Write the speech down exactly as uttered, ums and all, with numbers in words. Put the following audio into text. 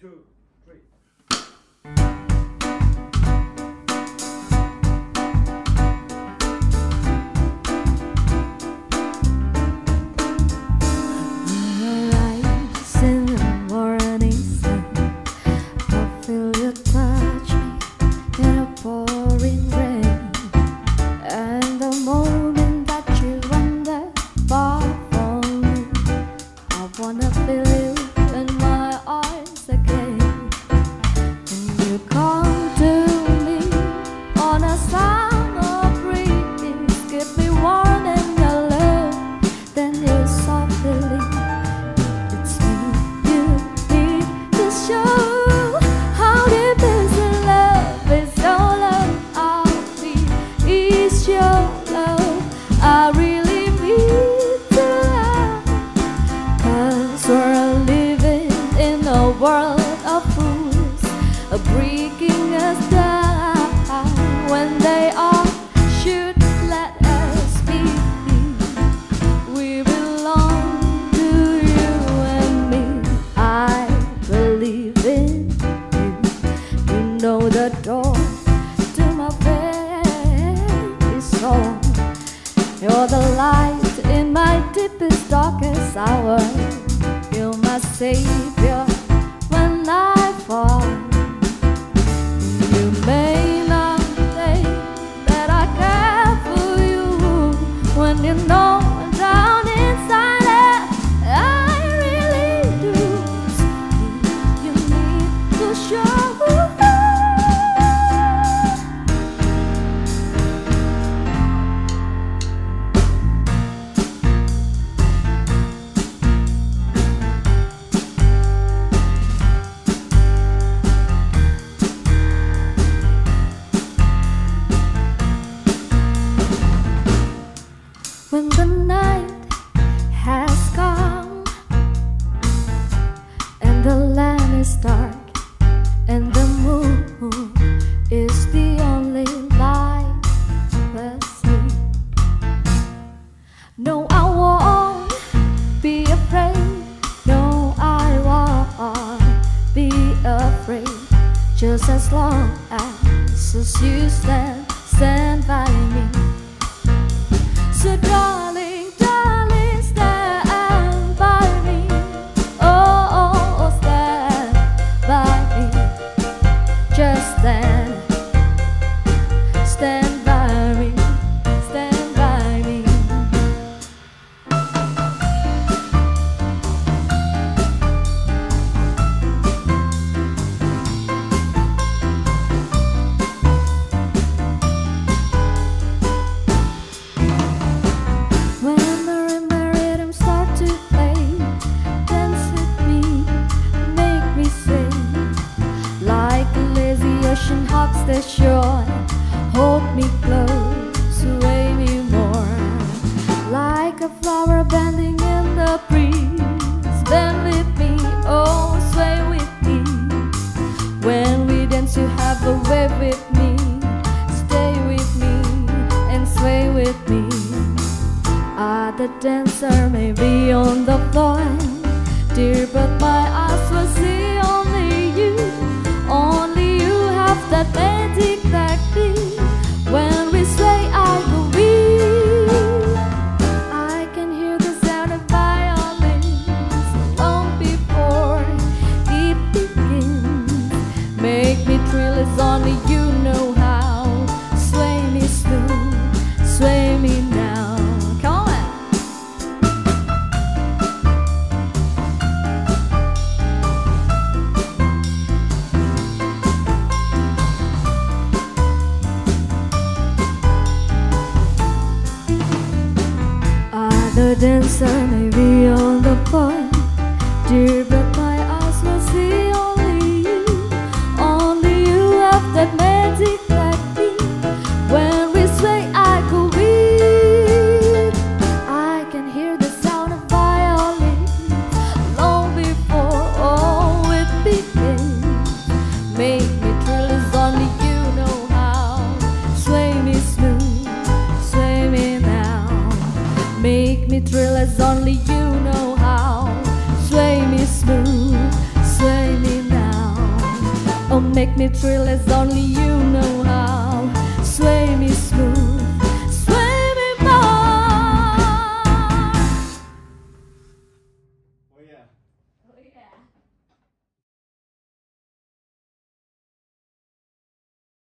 two, three. You're the light in my deepest, darkest hour. You're my savior when I fall. You may not think that I care for you when you know down inside it I really do. You need to show. When the night has come and the land is dark and the moon is the only light we see, no, I won't be afraid. No, I won't be afraid. Just as long as, as you stand, stand by me. So darling, darling, stand by me. Oh, oh, oh, stand by me. Just stand, stand by me, stand by me. Hugs the shore, hold me close, sway me more. Like a flower bending in the breeze, bend with me, oh sway with me. When we dance you have a way with me, stay with me and sway with me. Ah, the dancer may be on the floor, dear, but my eyes will see only you, only that magic that be. When we say I go weak, I can hear the sound of violins long before it begins. Make me thrill as only you know how. Sway me smooth, sway me now. Come on. The dancer may be on the floor, dear, but my eyes will see only you. Only you have that magic that be. When we sway, I go weak. I can hear the sound of violins long before all it begins. Make me thrill as only you know how. Sway me smooth, sway me now. Make me thrill as only make me thrill as only